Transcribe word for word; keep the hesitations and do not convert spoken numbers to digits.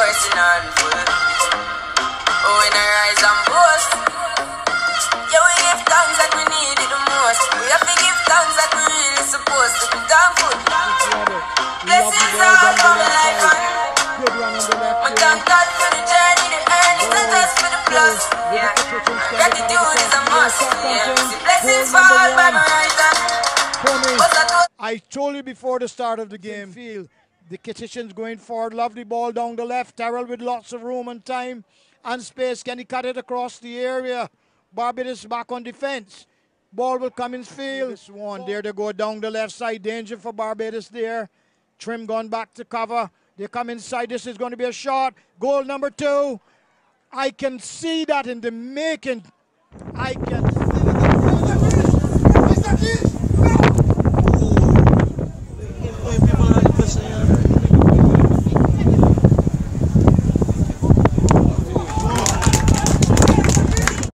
pressing on full. Oh, in a rise and boast. Yeah, we give thanks that we need it the most. We have to give thanks that we really supposed to be thankful. Blessings all coming like on. My thank God for the journey, the earnings, not just for the plus. Yeah, gratitude is a must. Yeah, blessings fall by my right hand. I told you before the start of the game, field, the Kitchens going forward, lovely ball down the left, Terrell with lots of room and time and space. Can he cut it across the area? Barbados back on defense. Ball will come in field. This one, there they go down the left side. Danger for Barbados there. Trim gone back to cover. They come inside. This is going to be a shot. Goal number two. I can see that in the making. I can see that.